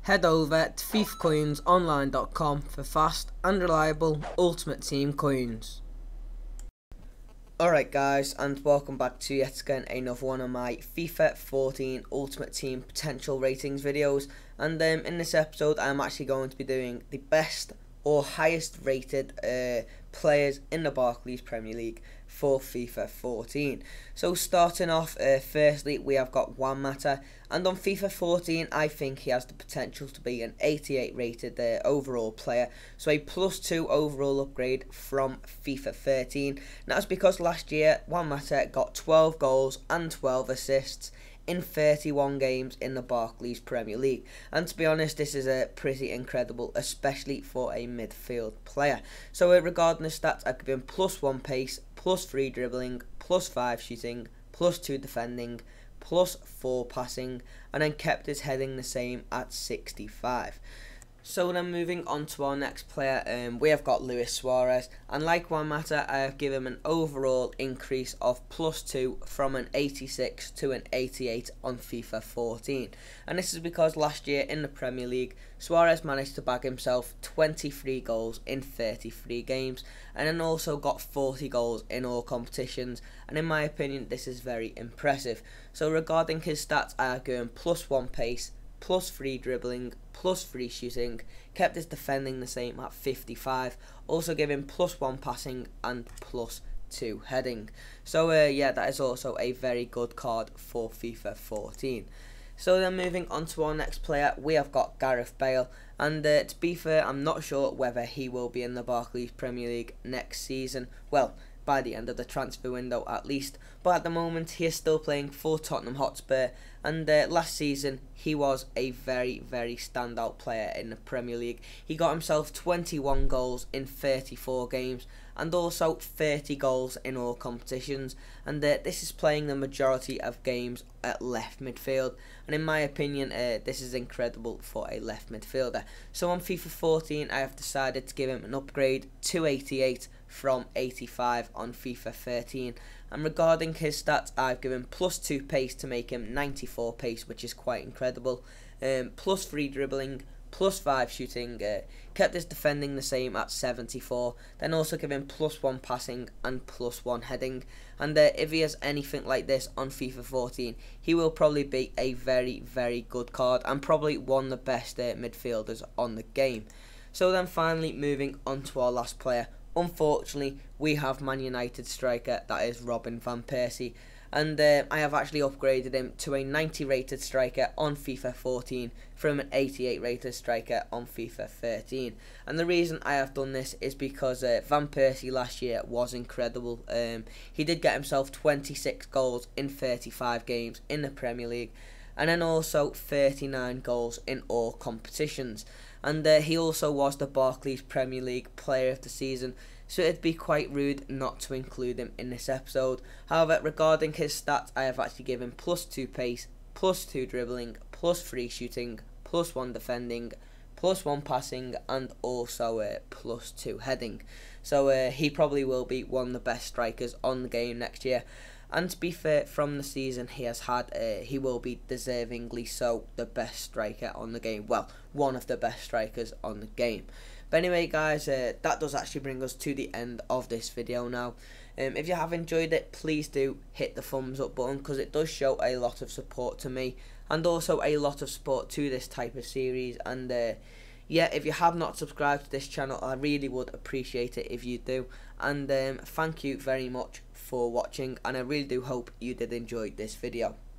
Head over to FIFAcoinsonline.com for fast and reliable Ultimate Team coins. Alright guys, and welcome back to yet again another one of my FIFA 14 Ultimate Team potential ratings videos. And in this episode I'm actually going to be doing the best or highest rated players in the Barclays Premier League for FIFA 14. So starting off, firstly we have got Juan Mata, and on FIFA 14 I think he has the potential to be an 88 rated overall player, so a +2 overall upgrade from FIFA 13. Now that's because last year Juan Mata got 12 goals and 12 assists in 31 games in the Barclays Premier League, and to be honest this is pretty incredible, especially for a midfield player. So regarding the stats, I've given +1 pace, +3 dribbling, +5 shooting, +2 defending, +4 passing, and then kept his heading the same at 65. So then moving on to our next player, we have got Luis Suarez, and like Juan Mata I have given him an overall increase of +2 from an 86 to an 88 on FIFA 14, and this is because last year in the Premier League Suarez managed to bag himself 23 goals in 33 games, and then also got 40 goals in all competitions, and in my opinion this is very impressive. So regarding his stats, I have given +1 pace, +3 dribbling, +3 shooting, kept his defending the same at 55, also giving +1 passing and +2 heading. So yeah, that is also a very good card for FIFA 14. So then moving on to our next player, we have got Gareth Bale, and to be fair, I'm not sure whether he will be in the Barclays Premier League next season, well, by the end of the transfer window at least, but at the moment he is still playing for Tottenham Hotspur, and last season he was a very standout player in the Premier League. He got himself 21 goals in 34 games and also 30 goals in all competitions, and this is playing the majority of games at left midfield, and in my opinion this is incredible for a left midfielder. So on FIFA 14 I have decided to give him an upgrade to 88 from 85 on FIFA 13, and regarding his stats I've given +2 pace to make him 94 pace, which is quite incredible, +3 dribbling, +5 shooting, kept his defending the same at 74, then also given +1 passing and +1 heading, and if he has anything like this on FIFA 14 he will probably be a very good card and probably one of the best midfielders on the game. So then finally moving on to our last player, unfortunately we have Man United striker, that is Robin van Persie, and I have actually upgraded him to a 90 rated striker on FIFA 14 from an 88 rated striker on FIFA 13. And the reason I have done this is because Van Persie last year was incredible. He did get himself 26 goals in 35 games in the Premier League, and then also 39 goals in all competitions, and he also was the Barclays Premier League Player of the Season, so it'd be quite rude not to include him in this episode. However, regarding his stats, I have actually given +2 pace, +2 dribbling, +3 shooting, +1 defending, +1 passing, and also +2 heading. So he probably will be one of the best strikers on the game next year. And to be fair, from the season he has had, he will be deservingly so the best striker on the game. Well, one of the best strikers on the game. But anyway guys, that does actually bring us to the end of this video now. If you have enjoyed it, please do hit the thumbs up button, because it does show a lot of support to me and also a lot of support to this type of series. And yeah, if you have not subscribed to this channel, I really would appreciate it if you do. And thank you very much for watching, and I really do hope you did enjoy this video.